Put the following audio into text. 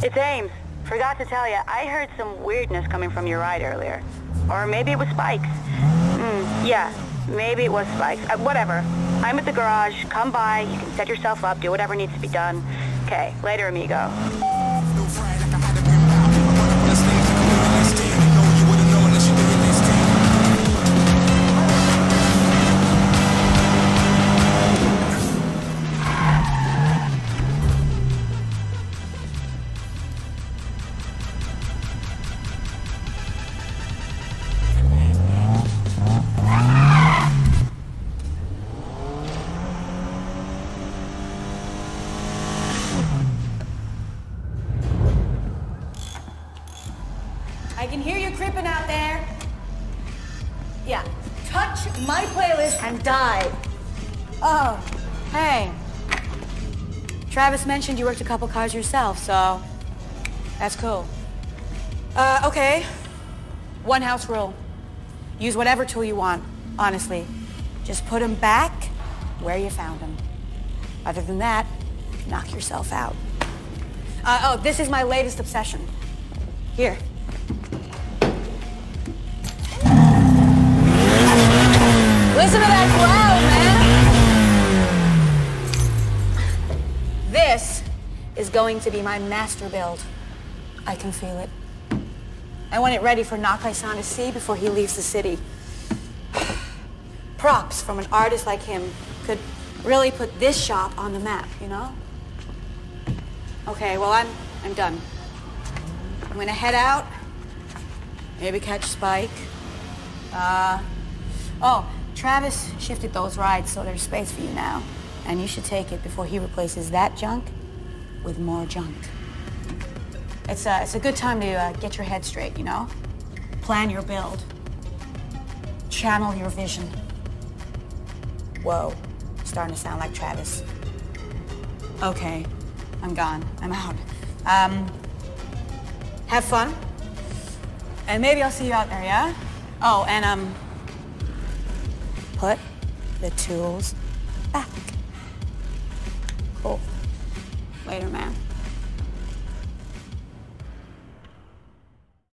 It's Ames. Forgot to tell you, I heard some weirdness coming from your ride earlier. Or maybe it was Spike's. Yeah, maybe it was Spike's. Whatever. I'm at the garage. Come by. You can set yourself up, do whatever needs to be done. Okay, later, amigo. I can hear you creeping out there. Yeah, touch my playlist and die. Oh, hey. Travis mentioned you worked a couple cars yourself, so that's cool. Okay. One house rule. Use whatever tool you want, honestly. Just put them back where you found them. Other than that, knock yourself out. Oh, this is my latest obsession. Here. Listen to that cloud, man! This is going to be my master build. I can feel it. I want it ready for Nakai-san to see before he leaves the city. Props from an artist like him could really put this shop on the map, you know? Okay, well, I'm done. I'm gonna head out, maybe catch Spike. Oh, Travis shifted those rides, so there's space for you now. And you should take it before he replaces that junk with more junk. It's a good time to get your head straight, you know? Plan your build. Channel your vision. Whoa, starting to sound like Travis. Okay, I'm gone. I'm out. Have fun. And maybe I'll see you out there, yeah? Oh, and put the tools back. Cool. Later, man.